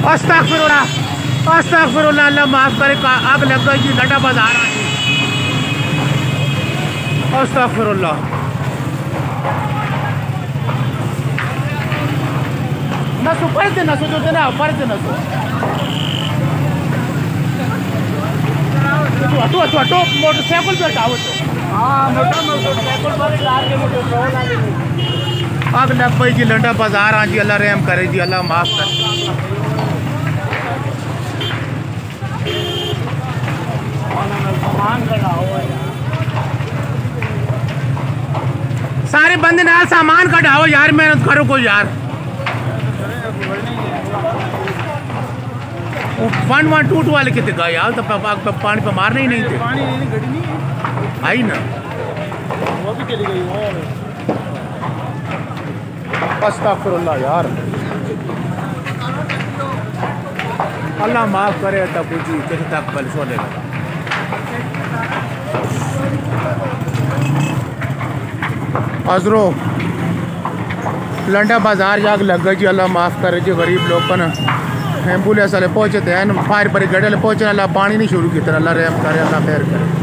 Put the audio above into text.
अस्तगफिरुल्लाह अस्तगफिरुल्लाह, अल्लाह माफ करे। आग लग गई जी, लटा बाजार आ जी। अस्तगफिरुल्लाह। नसो पढ़ते नसो जो देना पढ़ते नसो। हटो हटो हटो, मोटरसाइकिल पे हटाओ तो। हाँ मोटरसाइकिल पर कार के मोटर आग लग गई जी, लंडा बाजार आ जी। अल्लाह रहम करे जी, अल्लाह माफ करे। सारे बंदे ना सामान कढ़ाओ यार, मेहनत करो को यार। 112 वाले कितने गए यार, तो पानी पे मारने ही नहीं थे। पानी नहीं, गड़ी नहीं आई ना, वो भी चली गई। अस्तगफिरुल्लाह यार, अल्लाह माफ करे। तब जी कितने तक बल सोने लगा। हजरो लंडा बाजार जाग लग गई जी, अल्लाह माफ करे जी। गरीब लोग ना एम्बुलेंस वाले पहुंचे थे, फायर ब्रिगेड वाले पहुंचे, अल्लाह पानी नहीं शुरू किया, अल्लाह रहम करे, अल्लाह खैर करे।